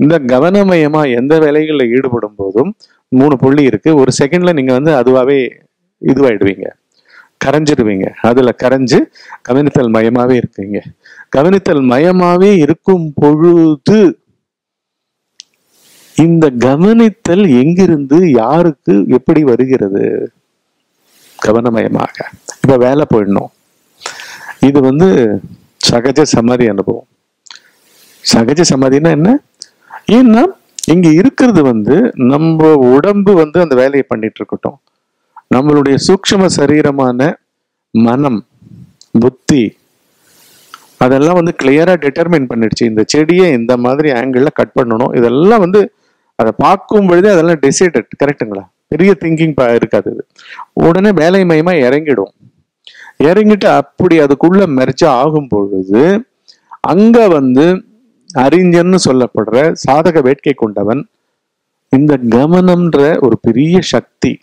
இந்த கவனமயமா எந்த வேலைகளில் ஈடுபடும் போதும் 3 புள்ளி இருக்கு. ஒரு செகண்ட்ல நீங்க வந்து அதுவாவே இதுவாயிடுவீங்க, கரைஞ்சிடுவீங்க. அதுல கரைஞ்சு கவனித்தல் மயமாவே இருக்கீங்க. கவனித்தல் மயமாவே இருக்கும் பொழுது இந்த கவனித்தல் எங்கிருந்து யாருக்கு எப்படி வருகிறது? கவனமயமாக. இப்ப வேலை போயிடணும். இது வந்து சகஜ சமாதி அனுபவம். சகஜ சமாதினா என்ன? ஏன்னா இங்க இருக்கிறது வந்து நம்ம உடம்பு வந்து அந்த வேலையை பண்ணிட்டு இருக்கட்டும், நம்மளுடைய சூக்ஷ்ம சரீரமான மனம், புத்தி அதெல்லாம் வந்து கிளியரா டிட்டர்மைன் பண்ணிடுச்சு. இந்த செடியை இந்த மாதிரி ஆங்கிள் கட் பண்ணணும். இதெல்லாம் வந்து அதை பார்க்கும் பொழுதே அதெல்லாம் டிசைடட். கரெக்டுங்களா? பெரிய திங்கிங் இருக்காது. இது உடனே வேலை மயமா இறங்கிடும். இறங்கிட்டு அப்படி அதுக்குள்ள மெர்ஜ் ஆகும் பொழுது அங்க வந்து அறிஞன்னு சொல்லப்படுற சாதக வேட்கை கொண்டவன் இந்த கவனம்ன்ற ஒரு பெரிய சக்தி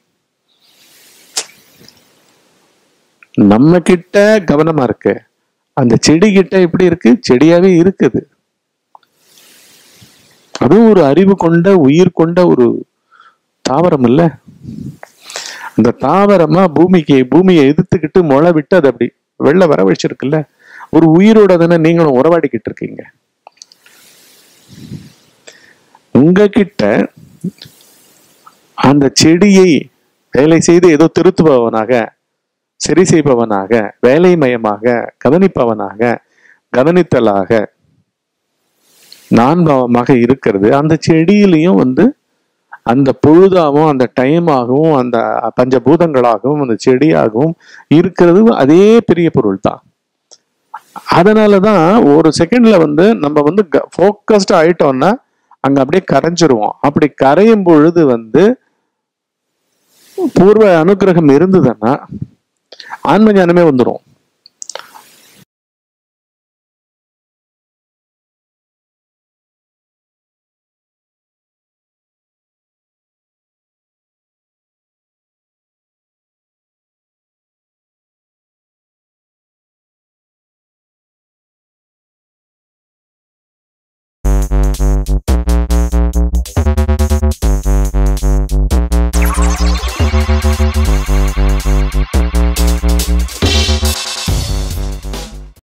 நம்ம கிட்ட கவனமா இருக்கு. அந்த செடி கிட்ட எப்படி இருக்கு? செடியாவே இருக்குது. அதுவும் ஒரு அறிவு கொண்ட உயிர் கொண்ட ஒரு தாவரம் இல்ல. அந்த தாவரமா பூமியை எதிர்த்துக்கிட்டு முளை விட்டு அதை அப்படி வெள்ள வர வச்சிருக்குல்ல. ஒரு உயிரோட தானே நீங்களும் உறவாடிக்கிட்டு இருக்கீங்க. உங்ககிட்ட அந்த செடியை வேலை செய்து ஏதோ திருத்துபவனாக, சரி செய்பவனாக, வேலைமயமாக, கவனிப்பவனாக, கவனித்தலாக, நான்பாவமாக இருக்கிறது. அந்த செடியிலையும் வந்து அந்த பொழுதாகவும் அந்த டைமாகவும் அந்த பஞ்சபூதங்களாகவும் அந்த செடியாகவும் இருக்கிறது அதே பெரிய பொருள் தான். அதனாலதான் ஒரு செகண்ட்ல வந்து நம்ம வந்து ஃபோக்கஸ்ட் ஆயிட்டோம்னா அங்க அப்படியே கரைஞ்சிருவோம். அப்படி கரையும் பொழுது வந்து பூர்வ அனுகிரகம் இருந்ததுன்னா ஆன்ம ஞானமே வந்துடும்.